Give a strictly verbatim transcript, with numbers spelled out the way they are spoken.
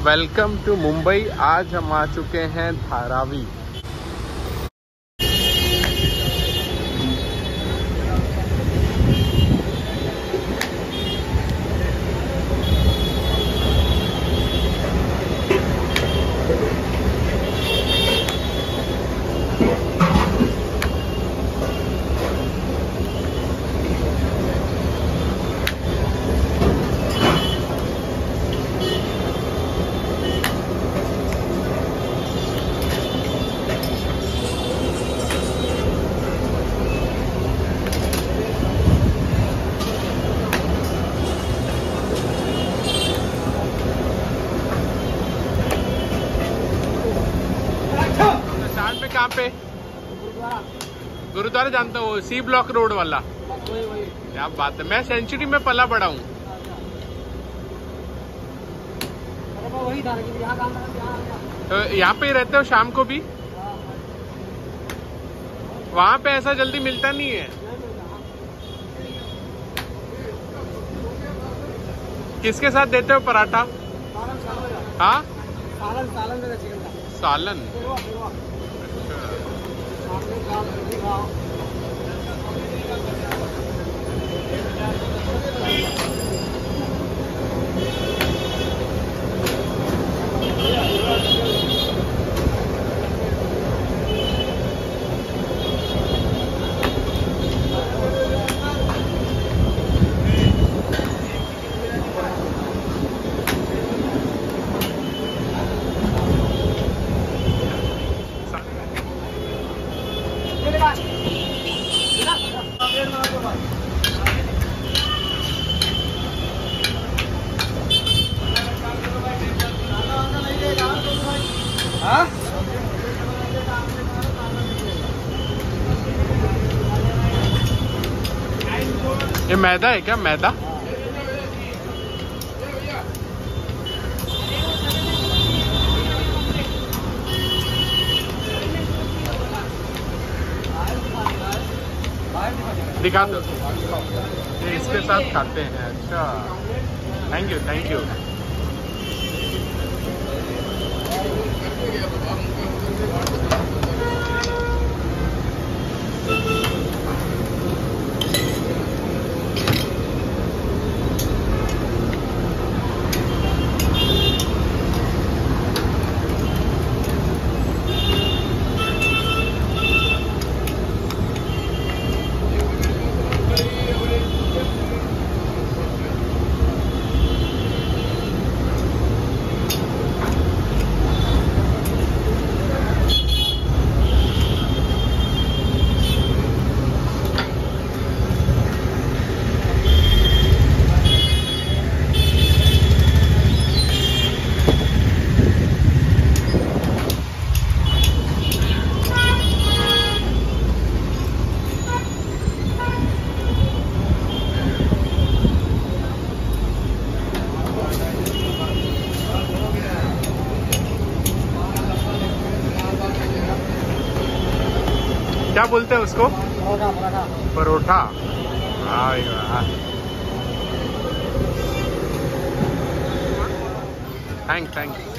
Welcome to Mumbai. आज हम आ चुके हैं धारावी। कहाँ पे? गुरुद्वारा जानता हूँ, सी ब्लॉक रोड वाला। क्या बात है, मैं सेंचुरी में पला बड़ा हूँ। तो यहाँ पे ही रहते हो शाम को भी? वहाँ पे ऐसा जल्दी मिलता नहीं है। किसके साथ देते हो पराठा? हाँ, सालन सालन सालन। ये मैदा है क्या? मैदा दिखा दो, ये इसके साथ खाते हैं। अच्छा, थैंक यू थैंक यू। क्या बोलते हैं उसको? परोठा। परोठा। Thank thank